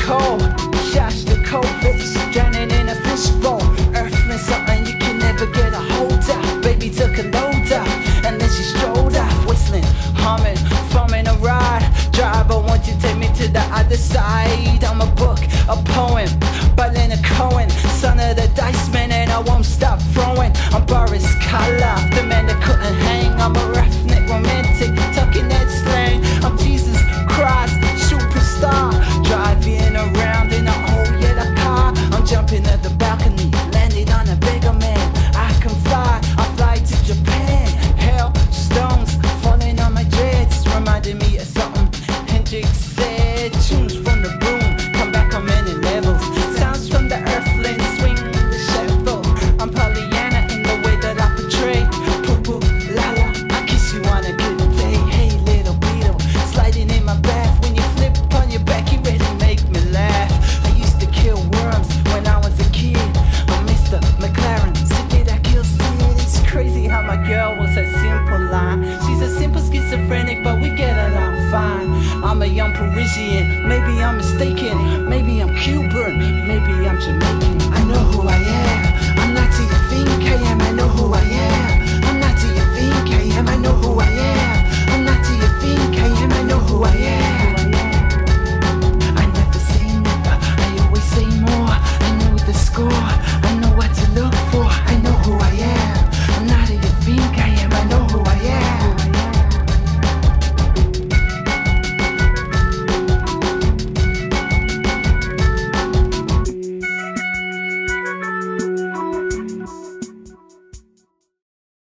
cold, Shostakovich, drowning in a fishbowl. Earth meant something you can never get a hold of. Baby took a load up, and then she strolled off, whistling, humming, foaming a ride. Driver, won't you take me to the other side? I'm a book, a poem by Leonard Cohen, son of the dice man, and I won't stop throwing. I'm Boris Karloff, the man that couldn't hang. I'm a